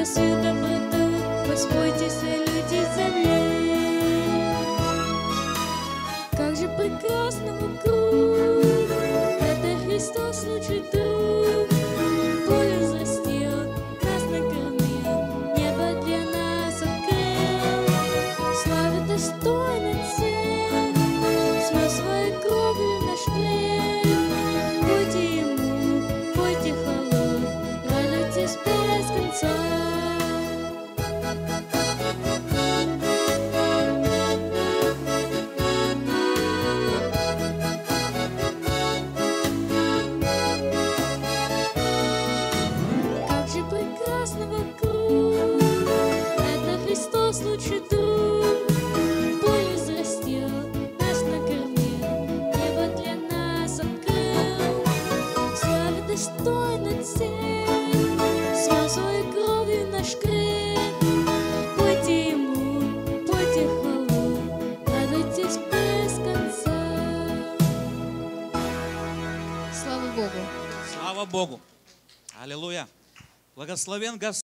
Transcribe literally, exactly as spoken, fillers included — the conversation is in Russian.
свою доброту, воспойтесь, люди земли. Как же прекрасно вокруг, это Христос лучший друг. Поле взрастил, нас накормил, небо для нас открыл. Слава достойна всех, смыл своей кровью наш грех. Пойте Ему, пойте хвалу, радуйтесь без конца. Как же прекрасно вокруг, это Христос лучший друг. Поле взрастил, нас накормил, небо для нас открыл. Слава достойна всех, смыл своей кровью наш грех. Пойте Ему, пойте хвалу, радуйтесь без конца. Слава Богу! Слава Богу! Аллилуйя! Благословен Господь!